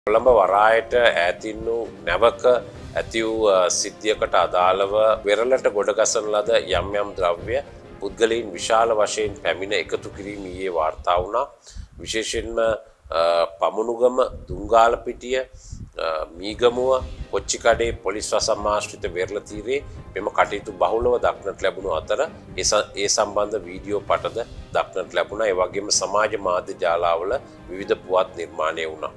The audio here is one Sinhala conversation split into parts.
කොළඹ වරායට ඈතින් වූ නැවක ඇති වූ සිද්ධියකට අදාළව වෙරළට ගොඩගසන ලද යම් යම් ද්‍රව්‍ය පුද්ගලයන් විශාල වශයෙන් පැමිණ එකතු කිරීම ඊයේ වාර්තා වුණා. විශේෂයෙන්ම පමුණුගම, දුංගාලපිටිය, මීගමුව, කොච්චිකඩේ පොලිස් වසම් ආශ්‍රිත වෙරළ තීරයේ මෙම කටයුතු බහුලව දක්නට ලැබුණු අතර ඒ සම්බන්ධ වීඩියෝ පටද දක්නට ලැබුණා. ඒ වගේම සමාජ මාධ්‍ය ජාලාවල විවිධ පුවත් නිර්මාණය වුණා.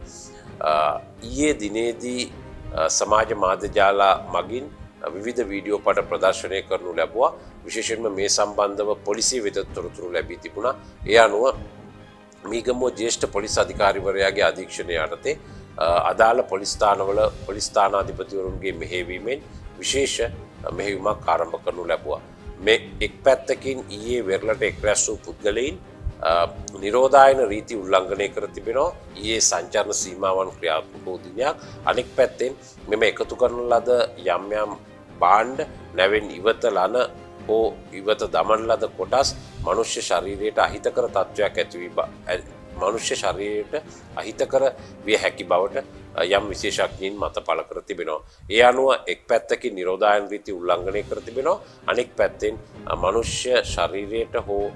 ඊයේ දිනේදී සමාජ මාධ්‍ය ජාලා මගින් විවිධ වීඩියෝ පට ප්‍රදර්ශනය කරනු ලැබුවා. විශේෂයෙන්ම මේ සම්බන්ධව පොලිසිය වෙත තොරතුරු ලැබී තිබුණා. ඒ අනුව මීගමුව ජ්‍යෙෂ්ඨ පොලිස් අධිකාරිවරයාගේ අධීක්ෂණය යටතේ අදාළ පොලිස් ස්ථානවල පොලිස් ස්ථානාධිපතිවරුන්ගේ මෙහෙයවීමෙන් විශේෂ මෙහෙයුමක් ආරම්භ කරනු ලැබුවා. මේ එක් පැත්තකින් ඊයේ වෙරළට එක් රැස් වූ පුද්ගලයන් නිරෝධායන රීති උල්ලංඝනය කර තිබෙනවා. ඊයේ සංචාරණ සීමාවන් ක්‍රියාත්මක වූ දිනයක්. අනෙක් පැත්තෙන් මෙම එකතු කරන ලද යම් යම් භාණ්ඩ නැවෙන් ඉවත ලන හෝ ඉවත දමන ලද කොටස් මනුෂ්‍ය ශරීරයට අහිතකර තත්ත්වයක් මනුෂ්‍ය ශරීරයට අහිතකර විය හැකි බවට යම් විශේෂඥයින් මත පළ කර තිබෙනවා. ඒ අනුව එක් පැත්තකින් නිරෝධායන රීති උල්ලංඝනය කර තිබෙනවා. අනෙක් පැත්තෙන් මනුෂ්‍ය ශරීරයට හෝ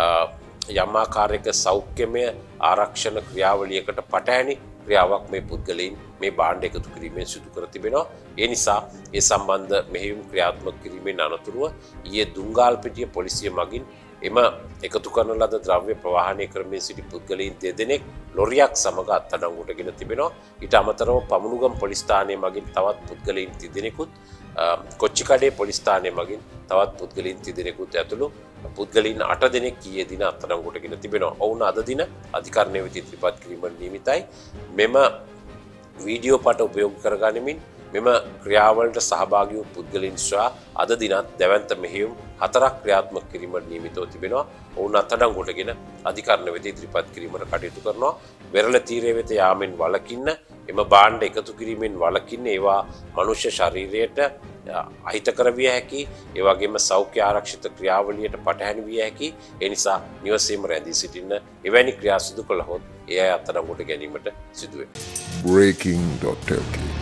යම් ආකාරයක සෞඛ්‍යමය ආරක්ෂණ ක්‍රියාවලියකට පටහැනි ක්‍රියාවක් මේ පුද්ගලයන් මේ භාණ්ඩ එකතු කිරීමෙන් සිදු කර තිබෙනවා. ඒ නිසා ඒ සම්බන්ධ මෙහෙයුම් ක්‍රියාත්මක කිරීමෙන් අනතුරුව ඊයේ දුංගාල්පිටිය පොලිසිය මගින් එම එකතු කරන ලද ද්‍රව්‍ය ප්‍රවාහනය කරමින් සිටි පුද්ගලයන් දෙදෙනෙක් ලොරියක් සමග අත්අඩංගුවටගෙන තිබෙනවා. ඊට අමතරව පමුණුගම පොලිස් ස්ථානය මගින් තවත් පුද්ගලයන් තිදෙනෙකුත්, කොච්චිකඩේ පොලිස් ස්ථානය මගින් තවත් පුද්ගලයන් තිදෙනෙකුත් ඇතුළු පුද්ගලයන් 8 දෙනෙක් ඊයේ දින අත්අඩංගුවටගෙන තිබෙනවා. ඔවුන් අද දින අධිකරණය වෙත ඉදිරිපත් කිරීමට නියමිතයි. මෙම වීඩියෝ පට උපයෝග කරගනිමින් මෙම ක්‍රියාවලට සහභාගී වූ පුද්ගලයන් සහ අද දිනත් දැවැන්ත මෙහෙයුම් 4ක් ක්‍රියාත්මක කිරීමට නියමිතව තිබෙනවා. ඔවුන් අත්අඩංගුවටගෙන අධිකරණ වෙත ඉදිරිපත් කිරීමට කටයුතු කරනවා. වෙරළ තීරය වෙත යාමෙන් වළකින්න, එම භාණ්ඩ එකතු කිරීමෙන් වළකින්න, ඒවා මනුෂ්‍ය ශරීරයට අහිතකර විය හැකි, ඒ වගේම සෞඛ්‍ය ආරක්ෂිත ක්‍රියාවලියට පටහැනි විය හැකි. ඒ නිසා නිවසේම රැඳී සිටින්න එවැනි ක්‍රියා සිදු කළහොත් ඒ අය අත්අඩංගුවට ගැනීමට සිදු වෙනවා. Breaking.lk